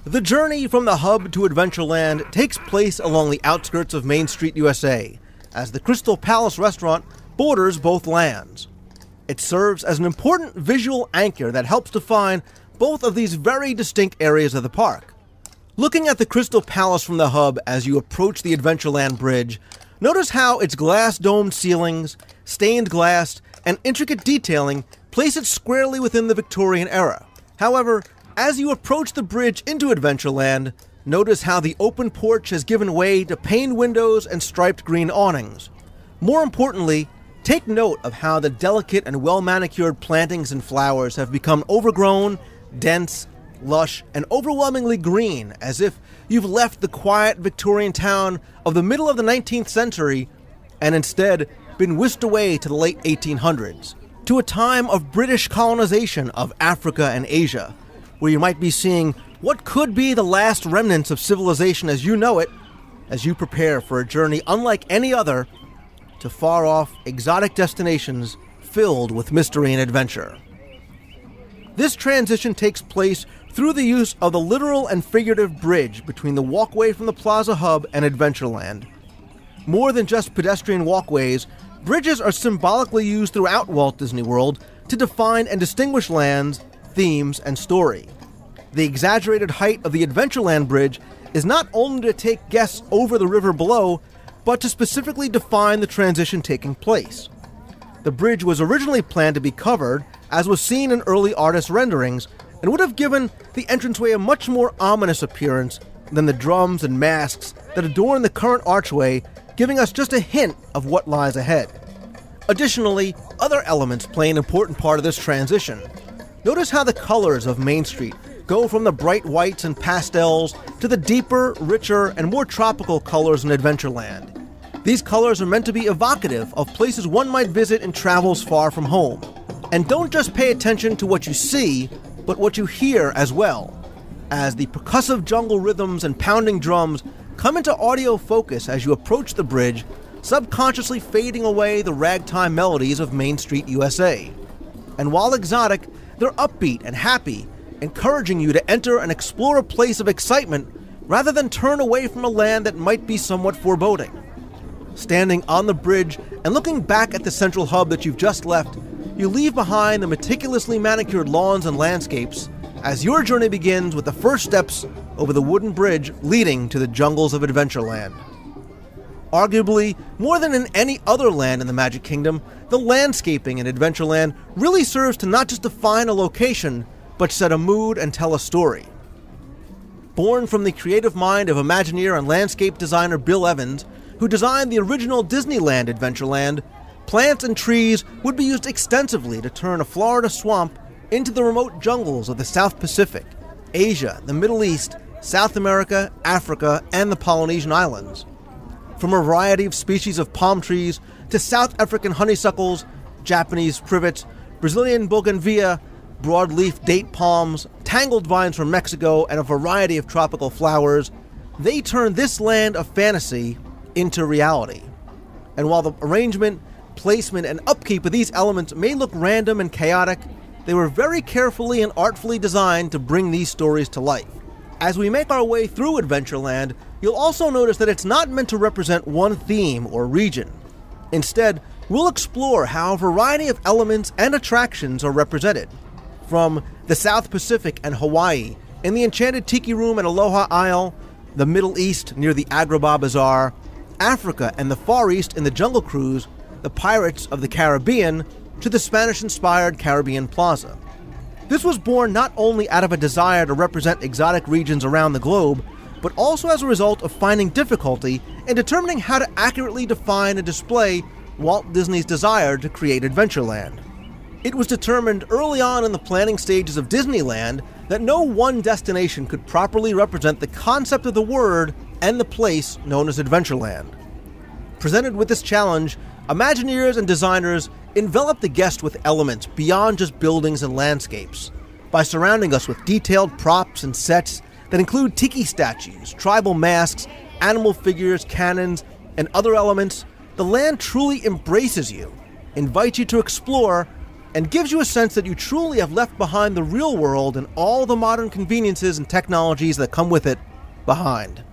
The journey from the hub to Adventureland takes place along the outskirts of Main Street, USA, as the Crystal Palace restaurant borders both lands. It serves as an important visual anchor that helps define both of these very distinct areas of the park. Looking at the Crystal Palace from the hub as you approach the Adventureland Bridge, notice how its glass-domed ceilings, stained glass, and intricate detailing place it squarely within the Victorian era. However, as you approach the bridge into Adventureland, notice how the open porch has given way to paned windows and striped green awnings. More importantly, take note of how the delicate and well-manicured plantings and flowers have become overgrown, dense, lush, and overwhelmingly green, as if you've left the quiet Victorian town of the middle of the 19th century and instead been whisked away to the late 1800s, to a time of British colonization of Africa and Asia, where you might be seeing what could be the last remnants of civilization as you know it, as you prepare for a journey unlike any other to far-off, exotic destinations filled with mystery and adventure. This transition takes place through the use of the literal and figurative bridge between the walkway from the Plaza Hub and Adventureland. More than just pedestrian walkways, bridges are symbolically used throughout Walt Disney World to define and distinguish lands, themes, and story. The exaggerated height of the Adventureland Bridge is not only to take guests over the river below, but to specifically define the transition taking place. The bridge was originally planned to be covered, as was seen in early artist renderings, and would have given the entranceway a much more ominous appearance than the drums and masks that adorn the current archway, giving us just a hint of what lies ahead. Additionally, other elements play an important part of this transition. Notice how the colors of Main Street go from the bright whites and pastels to the deeper, richer, and more tropical colors in Adventureland. These colors are meant to be evocative of places one might visit in travels far from home. And don't just pay attention to what you see, but what you hear as well, as the percussive jungle rhythms and pounding drums come into audio focus as you approach the bridge, subconsciously fading away the ragtime melodies of Main Street, USA. And while exotic, they're upbeat and happy, encouraging you to enter and explore a place of excitement rather than turn away from a land that might be somewhat foreboding. Standing on the bridge and looking back at the central hub that you've just left, you leave behind the meticulously manicured lawns and landscapes as your journey begins with the first steps over the wooden bridge leading to the jungles of Adventureland. Arguably, more than in any other land in the Magic Kingdom, the landscaping in Adventureland really serves to not just define a location, but set a mood and tell a story. Born from the creative mind of Imagineer and landscape designer Bill Evans, who designed the original Disneyland Adventureland, plants and trees would be used extensively to turn a Florida swamp into the remote jungles of the South Pacific, Asia, the Middle East, South America, Africa, and the Polynesian Islands. From a variety of species of palm trees to South African honeysuckles, Japanese privets, Brazilian bougainvillea, broadleaf date palms, tangled vines from Mexico, and a variety of tropical flowers, they turn this land of fantasy into reality. And while the arrangement, placement, and upkeep of these elements may look random and chaotic, they were very carefully and artfully designed to bring these stories to life. As we make our way through Adventureland, you'll also notice that it's not meant to represent one theme or region. Instead, we'll explore how a variety of elements and attractions are represented. From the South Pacific and Hawaii, in the Enchanted Tiki Room and Aloha Isle, the Middle East near the Agrabah Bazaar, Africa and the Far East in the Jungle Cruise, the Pirates of the Caribbean, to the Spanish-inspired Caribbean Plaza. This was born not only out of a desire to represent exotic regions around the globe, but also as a result of finding difficulty in determining how to accurately define and display Walt Disney's desire to create Adventureland. It was determined early on in the planning stages of Disneyland that no one destination could properly represent the concept of the word and the place known as Adventureland. Presented with this challenge, Imagineers and designers envelop the guest with elements beyond just buildings and landscapes. By surrounding us with detailed props and sets that include tiki statues, tribal masks, animal figures, cannons, and other elements, the land truly embraces you, invites you to explore, and gives you a sense that you truly have left behind the real world and all the modern conveniences and technologies that come with it behind.